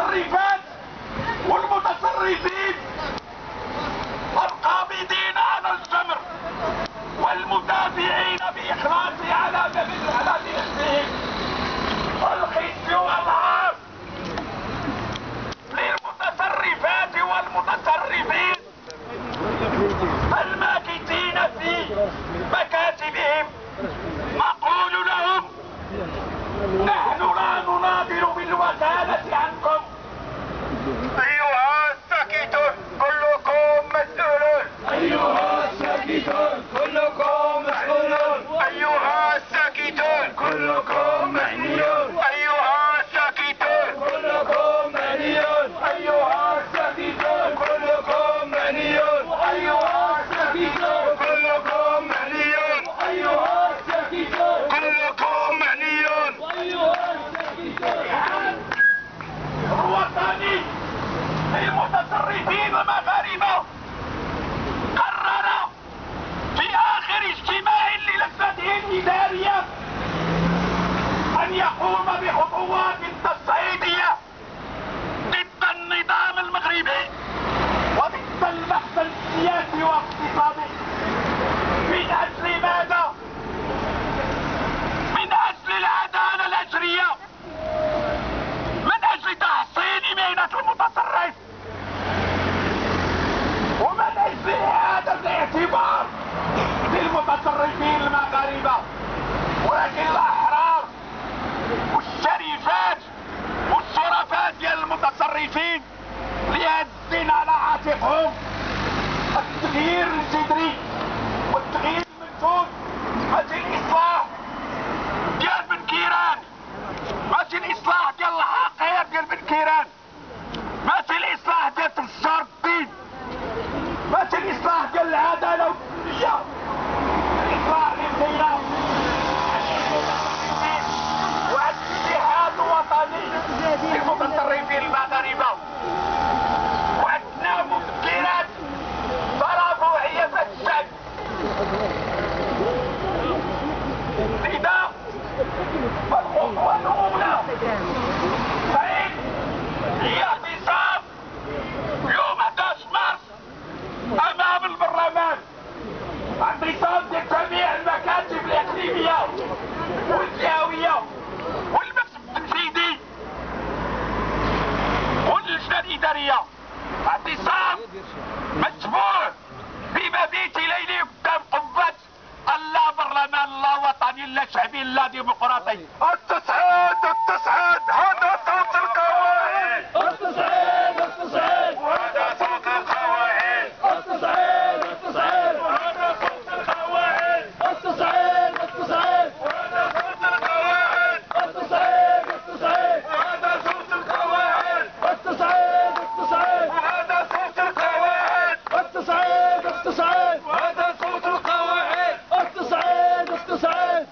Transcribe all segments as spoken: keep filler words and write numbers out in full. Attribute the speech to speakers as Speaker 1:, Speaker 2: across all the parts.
Speaker 1: المتصرفات والمتصرفين القابضين على الجمر والمدافعين بإخلاص على نفسهم الخزي والعار للمتصرفات والمتصرفين الماكثين في مكاتبهم. نقول لهم نحن لا نناظر بالوكالة عنكم.
Speaker 2: أيها الساكتون كلكم مسؤولون.
Speaker 1: أيها الساكتون كلكم مسؤولون.
Speaker 2: أيها الساكتون
Speaker 1: كلكم معنيون.
Speaker 2: أيها الساكتون
Speaker 1: كلكم معنيون. أيها الساكتون كلكم معنيون. أيها الساكتون
Speaker 2: كلكم معنيون.
Speaker 1: أيها الساكتون
Speaker 2: كلكم معنيون.
Speaker 1: أيها الساكتون الوطني للمتصرفين المغاربة قرر في آخر اجتماع للجنته الإدارية أن يقوم بخطوات تصعيدية ضد النظام المغربي وضد البحث السياسي والاقتصادي. من أجل ماذا؟ من أجل العدالة الأجرية، من أجل تحصين مهنة المتصرف، ومن أجل إعادة الاعتبار للمتصرفين المغاربة. ولكن الأحرار والشريفات والشرفات ديال المتصرفين اللي هازين على عاتقهم التغيير الجذري والتغيير المنشود، ماشي الإصلاح ديال بن كيران، ماشي الإصلاح ديال الحقير ديال بن كيران، ماشي الإصلاح ديال تجار الدين، ماشي الإصلاح ديال العدالة والدنيا، الإصلاح للخيرات وعد الاتحاد الوطني للمتصرفين المغاربة. وعندنا مفكرات فرفوعية الشعب. لذا الخطوة الأولى فإن هي اعتصام يوم أحد عشر مارس أمام البرلمان، اعتصام ديال جميع المكاتب الإقليمية والجهوية والمكتب التنفيذي واللجنة الإدارية. اعتصام متبوع بمبيت ليلي قدام قبة لا برلمان لا وطني لا شعبي لا ديمقراطي.
Speaker 2: التصعيد التصعيد هذا صوت القواعد.
Speaker 1: التصعيد التصعيد
Speaker 2: وهذا صوت القواعد.
Speaker 1: التصعيد التصعيد
Speaker 2: وهذا صوت القواعد.
Speaker 1: التصعيد التصعيد
Speaker 2: وهذا صوت القواعد.
Speaker 1: التصعيد التصعيد
Speaker 2: وهذا صوت القواعد.
Speaker 1: التصعيد التصعيد
Speaker 2: وهذا صوت القواعد.
Speaker 1: التصعيد التصعيد
Speaker 2: وهذا صوت القواعد.
Speaker 1: التصعيد التصعيد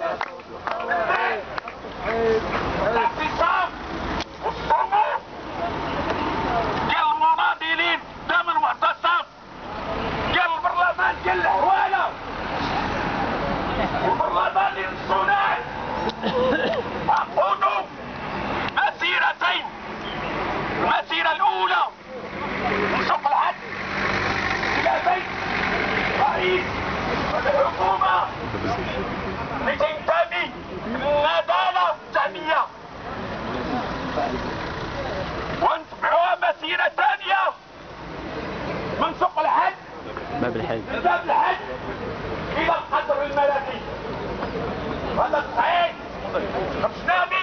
Speaker 1: الاعتصام والصمود ديال المناضلين قدام المعتصم ديال البرلمان ديال العوالة والبرلمان ديال الصناع عقدوا مسيرتين. المسيرة الأولى من سوق الحد إلى بيت رئيس الحكومة لتنتمي للعدالة الشعبية، ونتبعوها مسيرة ثانية من سوق الحد
Speaker 3: باب الحج
Speaker 1: من باب الحج إلى القصر الملكي. هذا الصعيد خرجنا